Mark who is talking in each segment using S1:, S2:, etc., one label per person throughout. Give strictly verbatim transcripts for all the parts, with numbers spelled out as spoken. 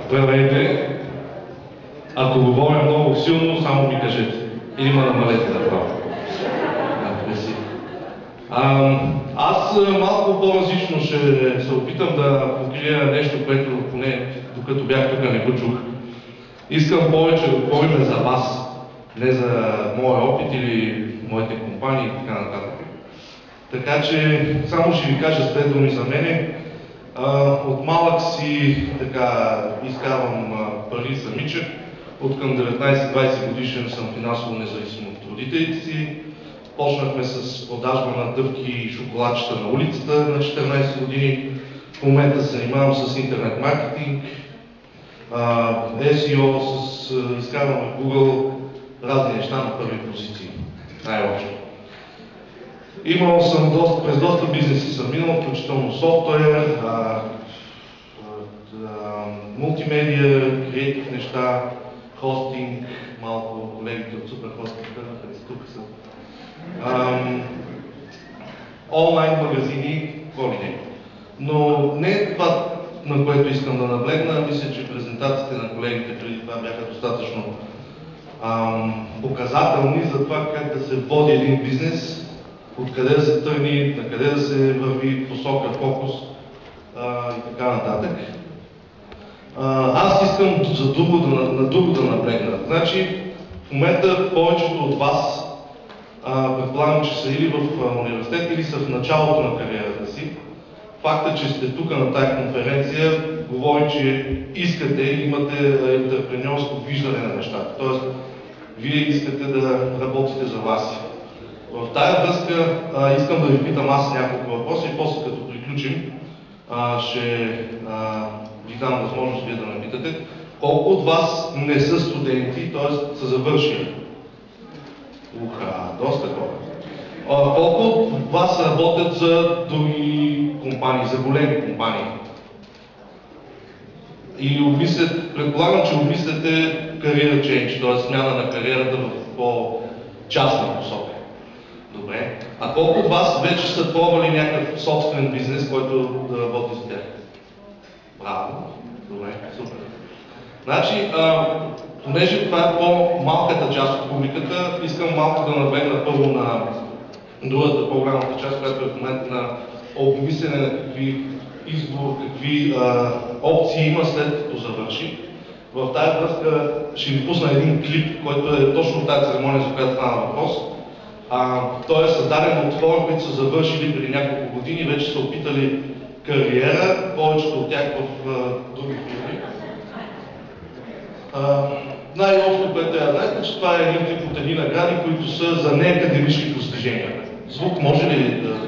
S1: Здравейте! Ако говоря много силно, само ми кажете. Или ма намалете направо. А, аз малко по-различно ще се опитам да покрия нещо, което поне докато бях тук не го чух. Искам повече да говорим за вас, не за моя опит или моите компании и така нататък. Така че само ще ви кажа с две думи за мене. От малък си така изкарвам пари самичък. От към деветнайсет-двайсет годишен съм финансово независим от родителите си. Почнахме с продажба на дъвки и шоколадчета на улицата на четиринайсет години. В момента се занимавам с интернет маркетинг, ес и о, с изкарваме в Google, разни неща на първи позиции, най-общо. Имал съм доста, през доста бизнеси съм минал, включително софтуер, а, а, а, мултимедия, креатив неща, хостинг, малко колегите от Супер Хостинг, тук са. Ам, онлайн магазини, коли. Но не е това, на което искам да наблегна. Мисля, че презентациите на колегите преди това бяха достатъчно ам, показателни за това как да се води един бизнес, откъде да се тръгне, на къде да се върви, посока, фокус а, и така нататък. А, аз искам за друго да, на друго да наблегна. Значи, в момента повечето от вас а, предполагам, че са или в университет, или са в началото на кариерата си. Факта, че сте тук на тази конференция, говори, че искате, имате ентрепреньорско виждане на нещата. Тоест, вие искате да работите за вас. В тая връзка а, искам да ви питам аз няколко въпроса и после като приключим а, ще а, ви дам възможност вие да ме питате. Колко от вас не са студенти, т.е. са завършили? Уха, доста хора. А, колко от вас работят за други компании, за големи компании? И обмислят, предполагам, че обмисляте кариера change, т.е. смяна на кариерата в по-частна посока. Добре. А колко от вас вече са пробвали някакъв собствен бизнес, който да работи с тях? Браво. Добре, супер. Значи, а, понеже това е по-малката част от публиката, искам малко да наблегна първо на другата по-голямата част, която е в момента на обмислене на какви избор, какви а, опции има след като завърши. В тази връзка ще ви пусна един клип, който е точно от тази церемония, за която стана въпрос. А, той е създаден от хора, които са завършили преди няколко години, вече са опитали кариера, повечето от тях в а, други фирми. Най-общо, което я знаете, че това е един тип от едни награди, които са за неакадемични постижения. Звук може ли да...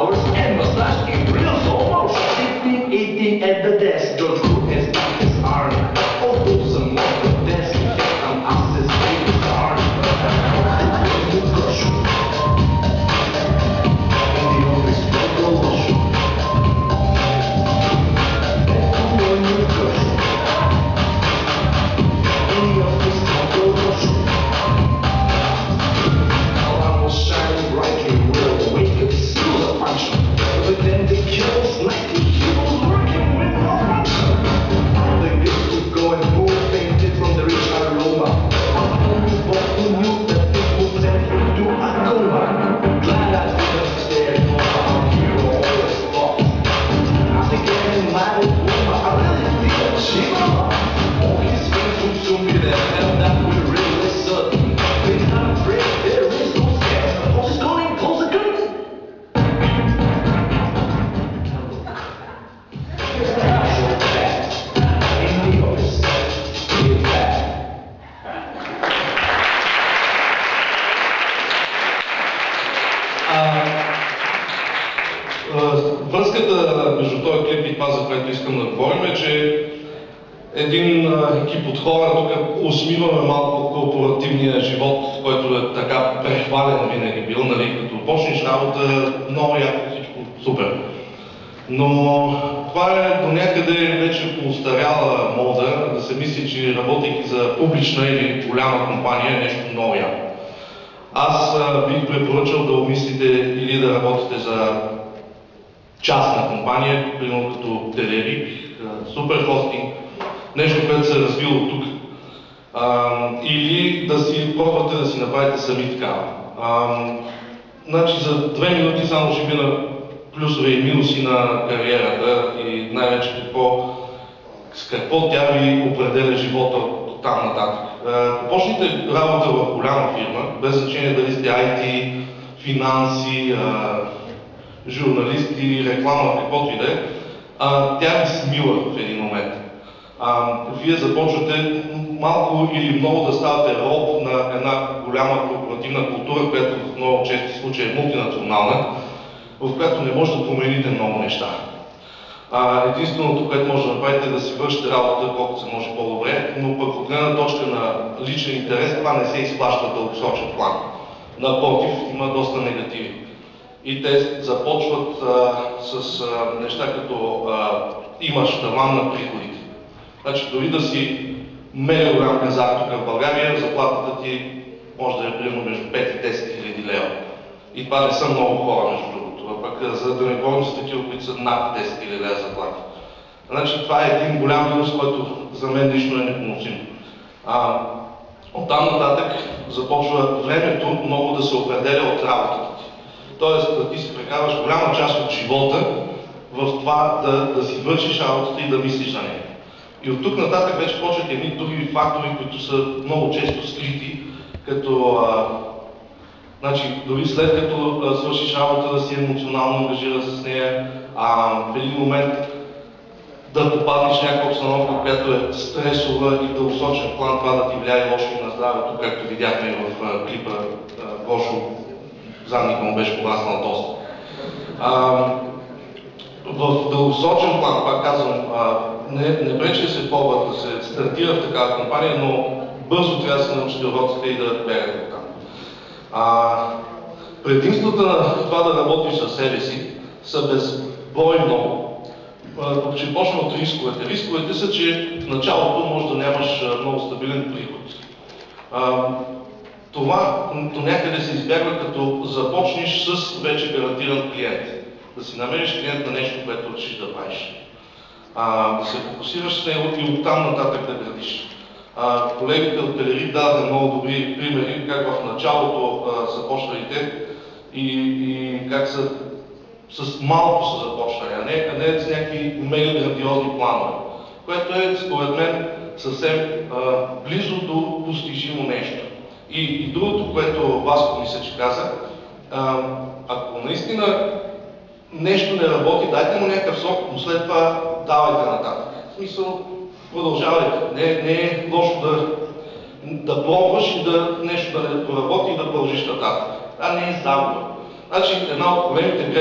S2: hours and massage in real slow motion. Sitting, eating at the desk, George Lucas got his arm. Although some more the desk, I'm asked his favorite arm. In the office, no promotion. In the office, no promotion. Alarm was shining brightly, we're awake and still a function. But then the kills nightly, he was working with no function. The gifts would go and move, painted from the rich aroma. Only what who knew that it would send him to a coma. Glad I didn't stay at home, our hero always thought. After getting mad at Roma, I really think that she was. All his friends would soon be there, and that we're really certain. They're not afraid, there is no scare. The boss is calling, close the curtain. Casual chat in the office. Feel bad.
S1: Връзката между този клип и това, за което искам да говорим, е, че един екип от хора тук усмиваме малко корпоративния живот, който е така прехвален винаги бил, нали, като почнеш работа, много яко, всичко супер. Но това е до някъде вече поостаряла мода да се мисли, че работейки за публична или голяма компания е нещо много яко. Аз а, бих препоръчал да обмислите или да работите за частна компания, примерно като Телерик, Суперхостинг, нещо, което се е развило тук. А, или да си пробвате да си направите сами такава. А, значи за две минути само ще мина плюсове и минуси на кариерата и най-вече какво, с какво тя ви определя живота от там нататък. Ако почнете работа в голяма фирма, без значение дали сте ай ти, финанси, а, журналисти, реклама, каквото и да е, тя ви смила в един момент. А, вие започвате малко или много да ставате роб на една голяма корпоративна култура, която в много чести случаи е мултинационална, в която не може да промените много неща. А, единственото, което може да направите е да си вършите работа колкото се може по-добре, но пък от гледна точка на личен интерес това не се изплаща в дългосрочен план. Напротив, има доста негативи. И те започват а, с а, неща като а, имаш таван на приходите. Значи дори да си мега голям казак тук в България, заплатата ти може да е примерно между пет и десет хиляди лева. И това не са много хора, между другото, пък за да не говорим за такива, които са над десет хиляди лева заплати. Значи това е един голям минус, който за мен лично е непоносим. А, оттам нататък започва времето много да се определя от работата ти. Тоест да ти си прекарваш голяма част от живота в това да, да си вършиш работата и да мислиш за нея. И от тук нататък вече почват едни други фактори, които са много често скрити, като а, значи, дори след като а, свършиш работа да си емоционално ангажира с нея, а, в един момент да попаднеш в някаква обстановка, която е стресова и в дългосрочен план, това да ти влияе лошо на здравето, както видяхме и в а, клипа а, Гошо, задника му беше пораснал доста. А, в дългосрочен план, пак казвам, а, не, не пречи да се пробва да се стартира в такава компания, но бързо трябва да се научите уроците и да бягате от там. А, предимствата на това да работиш със себе си са безбройно. Тук ще почна от рисковете. Рисковете са, че в началото може да нямаш много стабилен приход. А, това до някъде се избягва, като започнеш с вече гарантиран клиент. Да си намериш клиент на нещо, което решиш да правиш. А, да се фокусираш с него и оттам нататък да градиш. А, колегите от Телерик дадаха много добри примери, как в началото а, започнали те и, и как са с малко са започнали, а не, а не с някакви мега грандиозни планове, което е, според мен, съвсем а, близо до постижимо нещо. И, и другото, което Васко мисля, че каза, а, ако наистина нещо не работи, дайте му някакъв срок, но след това давайте нататък. В смисъл, продължавайте. Не, не е лошо да, да пробваш и да нещо да не проработи и да продължиш нататък. Това не е загуба. Значи една от големите грешки при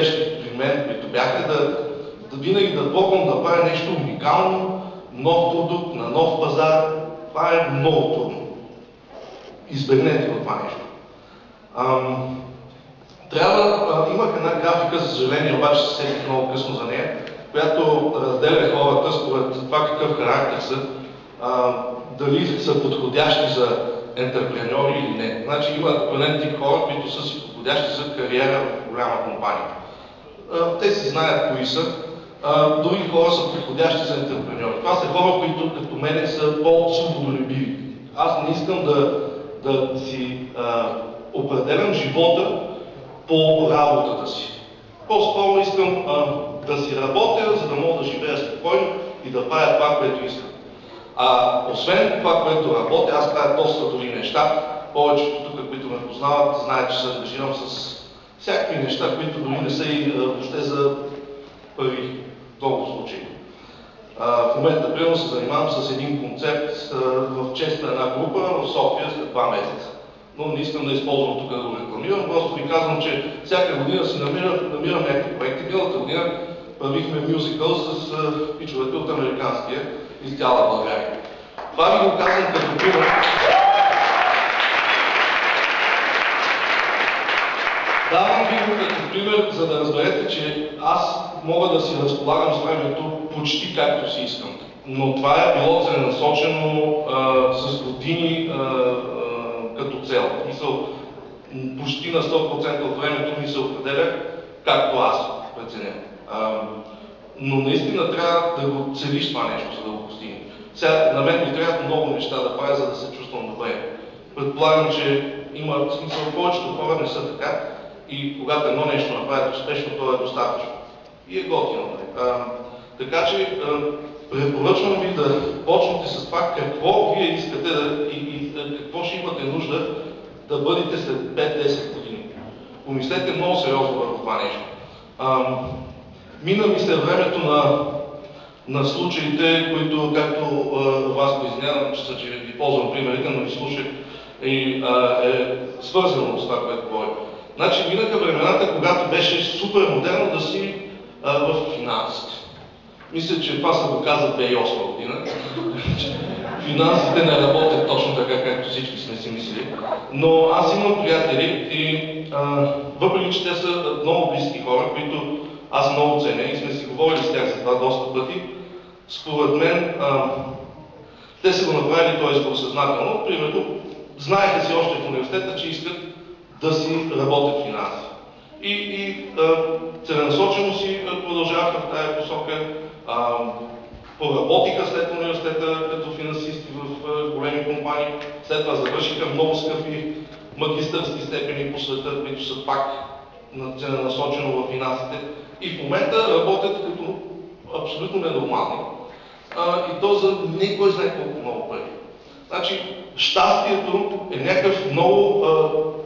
S1: при мен, които бяха да, да винаги да пробвам да правя нещо уникално, нов продукт на нов пазар. Това е много трудно. Избегнете го това нещо. Ам, трябва, а, имах една графика, за съжаление, обаче се сетих много късно за нея, която разделя хората според това какъв характер са, а, дали са подходящи за ентерпреньори или не. Значи има определен тип хора, които са си подходящи за кариера в голяма компания. А, те си знаят кои са. Uh, други хора са подходящи за ентерпреньори. Това са хора, които като мене са по-свободолюбиви. Аз не искам да, да си uh, определям живота по работата си. По-скоро искам uh, да си работя, за да мога да живея спокойно и да правя това, което искам. А освен това, което работя, аз правя доста други неща. Повечето тук, които ме познават, знаят, че се ангажирам с всякакви неща, които дори не са и uh, въобще за пари. В много случаи. В момента, примерно, се занимавам с един концерт в чест на една група в София след два месеца. Но не искам да използвам тук да го рекламирам, просто ви казвам, че всяка година си намирам, намирам някакви проекти. Миналата година правихме мюзикъл с пичовете от американския из цяла България. Това ви го казвам като пример. Давам ви го като пример, за да разберете, че аз мога да си разполагам с времето почти както си искам. Но това е било целенасочено а, с години а, а, като цел. Мисъл, почти на сто процента от времето ми се определя както аз преценя. А, но наистина трябва да го целиш това нещо, за да го постигнем. Сега на мен ми трябва много неща да правя, за да се чувствам добре. Предполагам, че има смисъл, повечето хора не са така. И когато едно нещо направят успешно, то е достатъчно. И е готино. А, така че а, препоръчвам ви да почнете с това какво вие искате да, и, и какво ще имате нужда да бъдете след пет-десет години. Помислете много сериозно върху това нещо. А, мина ми се времето на, на случаите, които, както а, вас го извинявам, че, че ви ползвам примерите, но ви слушах и а, е свързано с това, което говоря. Значи минаха времената, когато беше супер модерно да си а, в финансите. Мисля, че това са го каза две хиляди и осма година. Финансите не работят точно така, както всички сме си мислили. Но аз имам приятели и а, въпреки, че те са много близки хора, които аз много ценя и сме си говорили с тях за това доста пъти, според мен а, те са го направили това избор съзнателно. Примерно, знаеха си още в университета, че искат да си работят финанси. И, и а, целенасочено си продължаваха в тази посока, а, поработиха след университета като финансисти в а, големи компании, след това завършиха много скъпи магистърски степени по света, които са пак целенасочено в финансите и в момента работят като абсолютно ненормални. А, и то за не кой знае колко много пари. Значи, щастието е някакъв много а,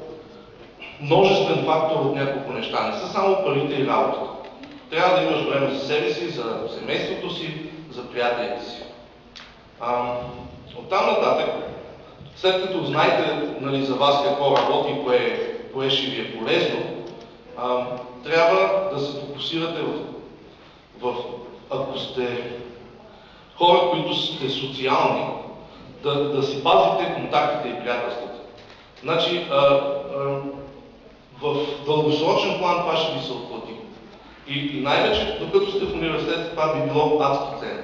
S1: множествен фактор от няколко неща. Не са само парите и работата. Трябва да имаш време за себе си, за семейството си, за приятелите си. А, оттам нататък, след като знаете, нали, за вас какво работи и кое, кое ще ви е полезно, а, трябва да се фокусирате в, в, ако сте хора, които сте социални, да, да си пазите контактите и приятелствата. Значи, а, а, в дългосрочен план това ще ви се отплати. И, и най-вече, докато сте в университет, това би било адски ценно.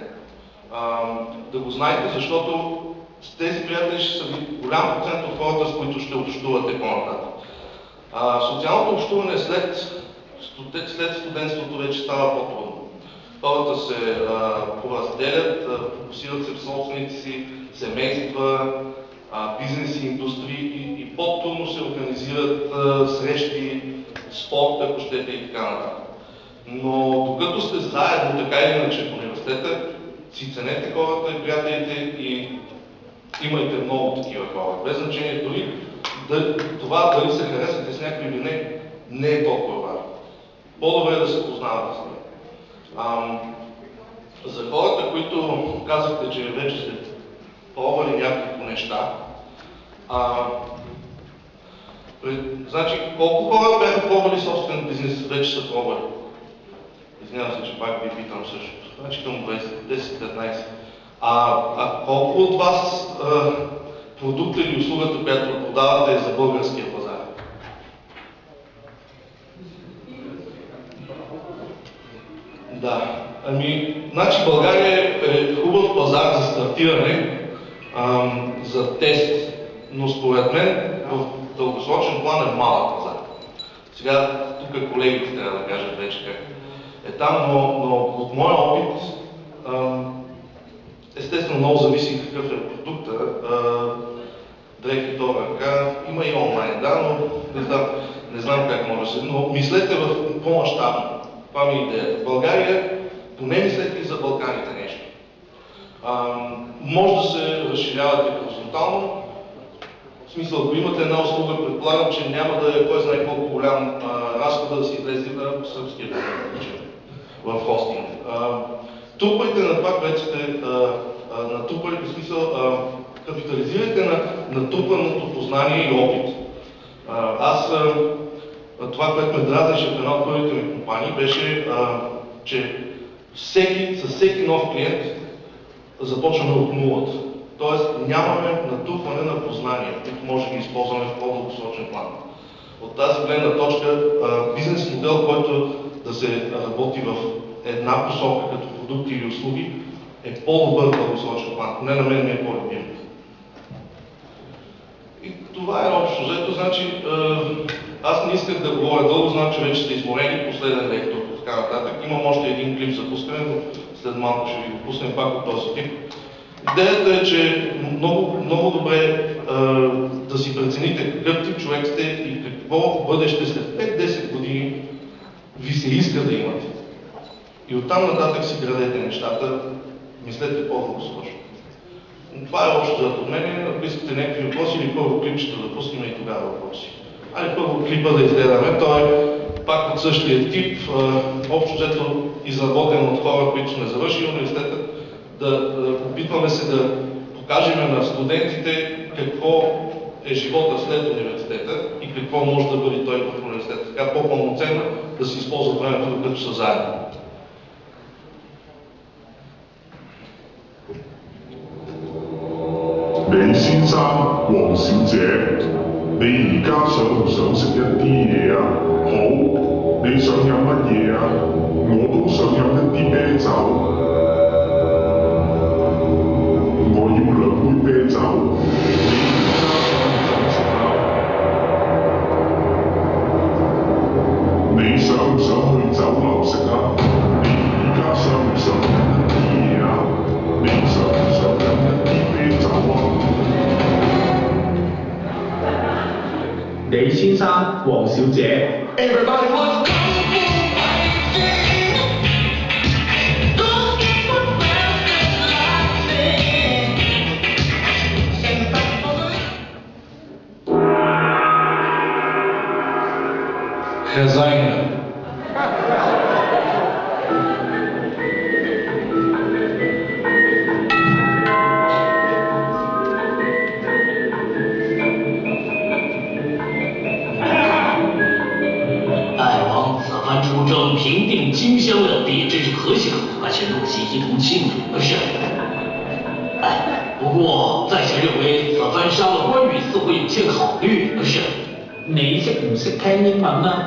S1: Да го знаете, защото с тези приятели ще са ви голям процент от хората, с които ще общувате по-нататък. Социалното общуване след, след студентството вече става по-трудно. Хората се а, поразделят, фокусират се в собствените си семейства, а, бизнеси, индустрии и, и по-трудно се организират а, срещи, спорт, ако щете и така нататък. Но докато сте заедно, така или иначе в университета, си ценете хората и приятелите и имайте много такива хора. Без значение дори да, това дали се харесвате с някой или не, не е толкова важно. По-добре е да се познавате с него. Ам, за хората, които казахте, че вече сте пробвали няколко неща, а, пред, значи колко хора бяха пробвали собствен бизнес, вече са пробвали? Извинявам се, че пак ви питам също. Значи към десет петнайсет. А, а колко от вас а, продукта или услугата, която продавате, е за българския пазар? Да. Ами, значи България е хубав пазар за стартиране, ам, за тест, но според мен в дългосрочен план е малък пазар. Сега, тук колегите трябва да кажат вече как е там, но, но от моя опит, ам, естествено много зависи какъв е продукта, дрехи, това ръка, има и онлайн, да, но не знам, не знам как може да се, но мислете в по-мащабно. Това ми е идеята. В България, поне мислете и за Балканите нещо. Ам, може да се разширявате хоризонтално. В смисъл, ако имате една услуга, предполагам, че няма да е кой знае колко голям разход да си излезе на сръбския бюджет в хостинг. Трупайте на това, което сте натрупали, в смисъл, а, капитализирайте на натрупаното познание и опит. А, аз а, това, което ме дразнеше в една от първите ми компании, беше, а, че всеки, с всеки нов клиент започваме от нулата. Тоест нямаме натрупване на познание, които може да ги използваме в по-дългосрочен план. От тази гледна точка, а, бизнес модел, който да се работи в една посока, като продукти или услуги, е по-добър дългосрочен план. Поне на мен ми е по-любим. И това е общо взето. Значи, аз не исках да говоря дълго, знам, че вече сте изморени, последен лектор и така нататък. Имам още един клип за пускане, но след малко ще ви го пуснем пак от този тип. Идеята е, че много, много добре е да си прецените какъв тип човек сте и какво бъдеще след пет-десет години ви се иска да имате. И оттам нататък си градете нещата, мислете по-дългосрочно. Това е общо от мен. Ако искате някакви въпроси или първо клипчето да пуснем и тогава въпроси. Али първо клипа да изгледаме. Той е пак от същия тип, общо взето изработен от хора, които сме завършили университета, да, да опитваме се да покажем на студентите какво е живота след университета и какво може да бъде той в университета. Така по-пълноценно да се използва времето, докато са заедно.
S3: 李先生、黃小姐，你而家想唔想食一啲嘢啊？好，你想飲乜嘢啊？我都想飲一啲啤酒。我要兩杯啤酒。你想唔想去酒樓食啊？你而家想唔想飲一啲嘢啊？你想唔想飲一啲啤酒啊？
S4: 李先生、黃小姐。Everybody wants to
S1: Хазайна.
S5: 平定荆襄两地真是可喜可贺，而且陆系一同庆祝的事。哎，不過在下認為此番殺了關羽似乎有些考慮的事。
S4: 你識唔識聽英文啊？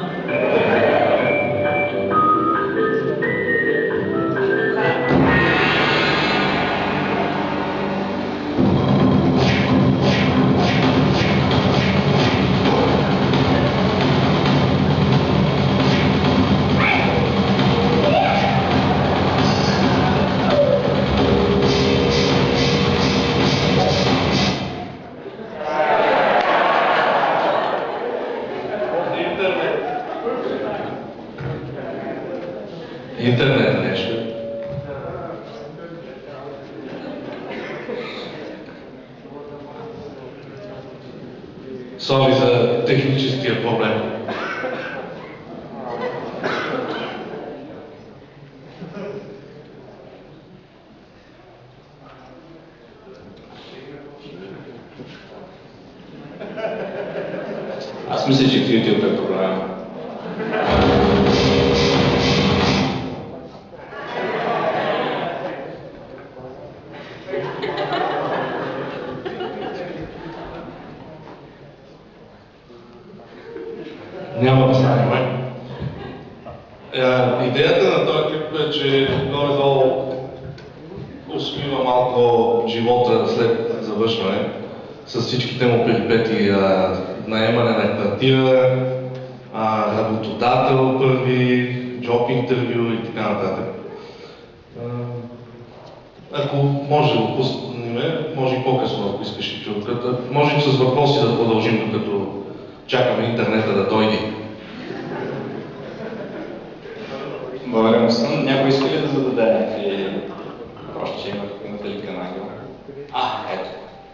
S1: Интернет нещо. Сори за техническия проблем. Аз мисля, че в YouTube е проблема. няма да стане май. Е, идеята на този клип е, че горе-долу усмива малко живота след завършване с всичките му перипети, наемане на квартира, работодател първи, джоб интервю и така нататък. Ако може да го пуснем, може и по-късно, ако искаш и чутката. Може и с въпроси да продължим, докато чакаме интернета да дойде.
S6: Благодаря му съм. Някой иска ли да зададе някакви въпроси, че имате ли към Ангел? А, ето.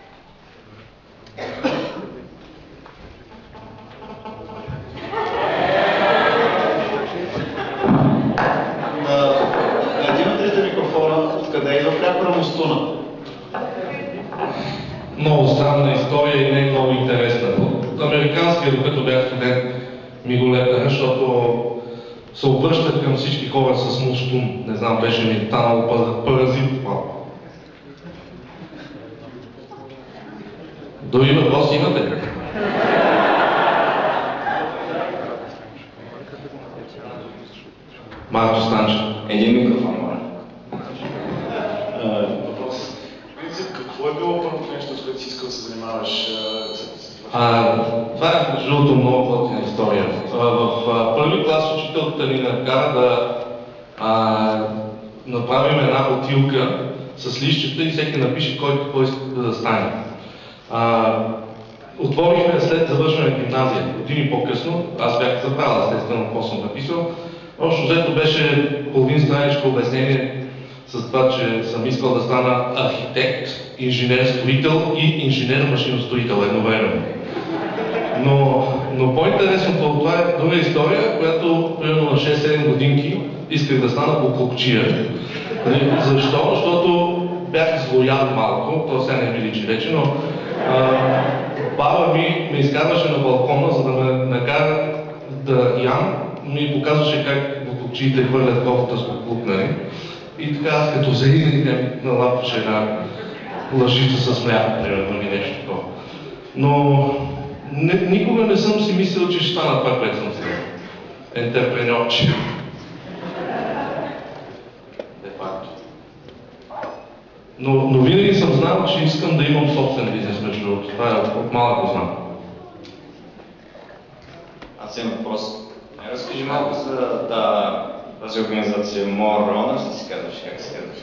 S7: На един от трите микрофона, откъде идва пряко Рамостуна?
S1: Много странна история и не е много интересна. От американския, докато бях студент, ми го лепнаха, защото се обръщат към всички хора с мустун. Не знам, беше ми станало паразит. Дори въпрос имате? Марко Станчев.
S6: Един микрофон, моля.
S7: Въпрос. Какво е било първото нещо, с което си искал да се занимаваш?
S1: А, това е между другото много готина история. А, в а, първи клас учителката ни накара да а, направим една бутилка с листчета и всеки напише кой какво иска да стане. А, отворихме след завършване на гимназия, години по-късно. Аз бях забрал, естествено, какво съм написал. Общо взето беше половин страничко обяснение с това, че съм искал да стана архитект, инженер-строител и инженер-машиностроител едновременно. Но, но по-интересното от това е друга история, която примерно на шест-седем годинки исках да стана буклукчия. Защо? Защото бях злояд малко, то сега не ми личи вече, но а, баба ми ме изкарваше на балкона, за да ме накара да ям, ми показваше как буклукчиите хвърлят кофата с буклук, нали? И така аз като заиденик ми налапваше една лъжица с мляко, примерно, или нещо такова. Но не, никога не съм си мислил, че ще стана това, което съм сега. Ентерпреньорче. Де факто. Но, но винаги съм знал, че искам да имам собствен бизнес, между другото. Това е от малък го знам.
S6: Аз имам въпрос. Разкажи малко за тази организация More Honors, да си казваш, как се казваш?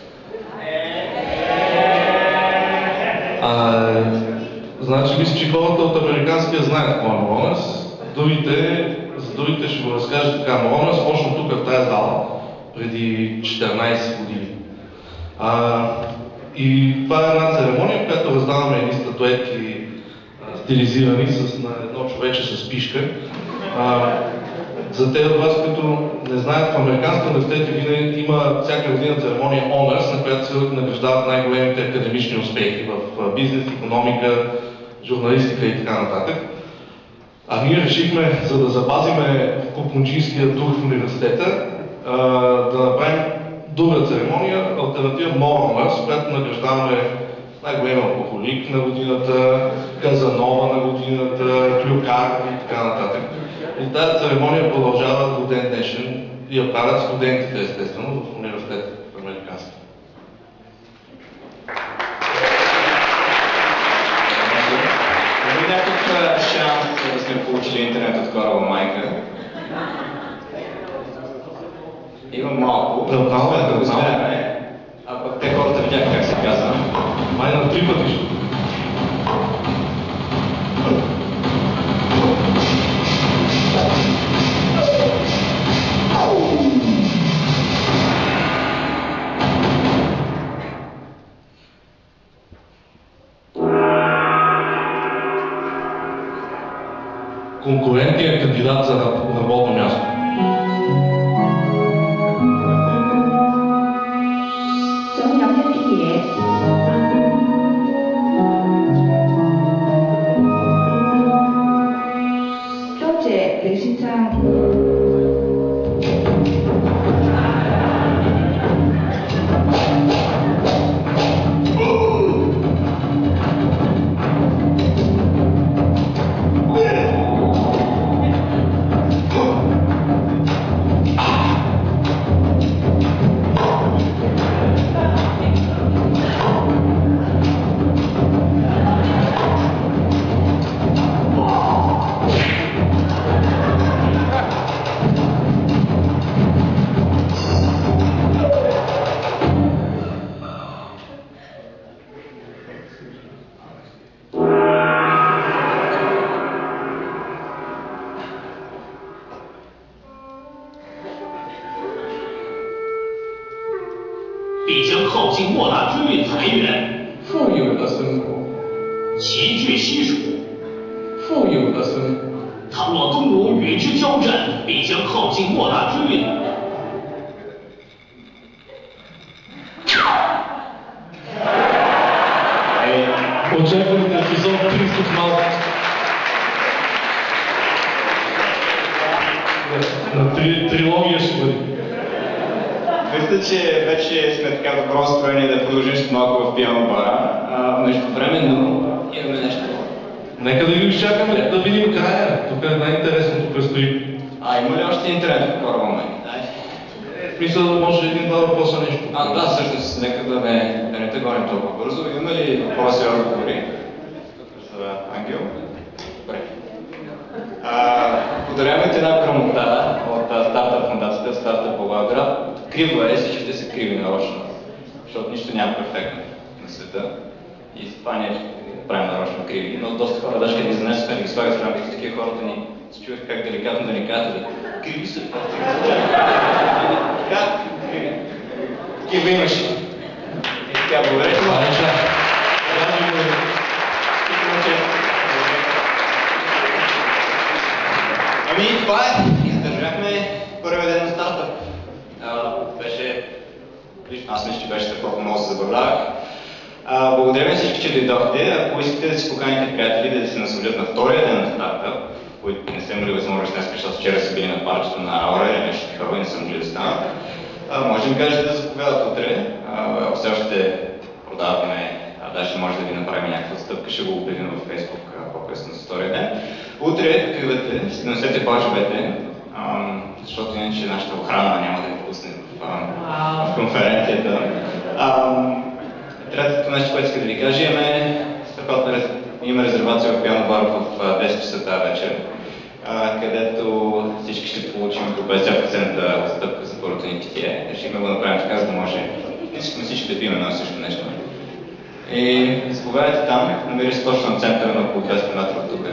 S1: А, значи, мисля, че хората от американския знаят More Honors. Другите, за другите ще го разкажа така. More Honors почна тук в тази зала преди четиринайсет години. А, и това е една церемония, в която раздаваме едни статуетки стилизирани с на едно човече с пишка. А, за тези от вас, които не знаят, в Американския университет винаги има всяка година церемония Honors, на която се награждават най-големите академични успехи в бизнес, икономика, журналистика и така нататък. А ние решихме, за да запазиме купночийския дух в университета, да направим друга церемония, алтернатива More Honors, която награждаваме най-големия алкохолик на годината, Казанова на годината, Клюкар и така нататък. И тази церемония продължава до ден днешен и я правят студентите, естествено, в университета в Американски.
S6: Има някакъв шанс да сме получили интернет от корова майка? Има малко.
S1: Да, малко е,
S6: да го
S1: да,
S6: сменяме. А пък те хората видяха как се казва.
S1: Май на три пъти ще. Конкурентният кандидат за работно място.
S8: 想飲一啲嘢。多謝李先生。
S5: 奇绝西蜀，
S4: 腹有何孙？
S5: 倘若东吴与之交战，必将耗尽莫大之力。
S1: Очаквам епизод Трисов малко. На три, трилогия ще бъде.
S6: Мисля, че вече сме така добро настроение да продължим с малко в пиано бара. А, междувременно имаме нещо.
S1: Нека да ги изчакаме, да видим края. Тук е най-интересното предстои.
S6: А има ли още интернет в кораба май?
S1: Мисля да може един-два въпроса нещо.
S6: А, да, всъщност, нека да не, да не те гоним толкова бързо. Има ли въпроси и отговори? За Ангел? Добре. Подарявайте една грамота от стартъп фундацията, стартъп Благоевград. Криво е, всичките са криви нарочно, защото нищо няма перфектно на света. И това ние правим нарочно криви, но доста хора даже като ги занесохме да ги слагат в рамките, такива хората ни се чуваха как деликатно да ни кажат, криви са, как криви? Такива имаше. И така, благодаря. Ами, това е. Издържахме първия ден на старта. Беше... Аз мисля, че беше такова, много се забавлявах. Благодаря ви всички, че дойдохте. Ако искате да си поканите приятели да се насладят на втория ден на старта, които не са имали възможност днес, защото вчера са били на парчето на Аура или нещо такова и не са могли да станат, може да ми кажете да заповядат утре. Ако все още продаваме, даже може да ви направим някаква стъпка, ще го обявим във Facebook по-късно за втория ден. Утре, тук идвате, ще носете баджовете, защото иначе нашата охрана няма да ви пусне в, в конференцията. Третото нещо, което иска да ви кажа, имаме страхотна има резервация в пиано бар в десет часа тази вечер, където всички ще получим по петдесет процента стъпка за първото ни питие. Решихме го направим така, за да може искаме всички да пием едно също нещо. И заповядайте там, намери се точно на центъра на около двеста метра от тук.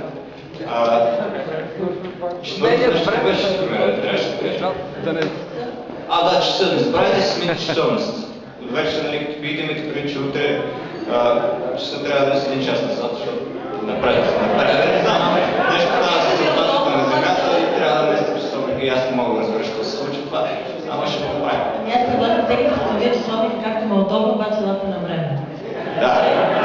S6: Четвърто нещо беше, примерно, трябваше да кажа. А, да, часа, не забравяйте си смените часовност. Вече, нали, като пиете имате преди, че утре часа трябва да е с един час назад, защото напред, напред, не знам, нещо става с ротацията на земята и трябва да месте часовника и аз не мога да разбера, какво се случва това. Ама ще го правим.
S9: Аз предлагам всеки да следи часовника както ме удобно, обаче лапа на време.
S6: Да.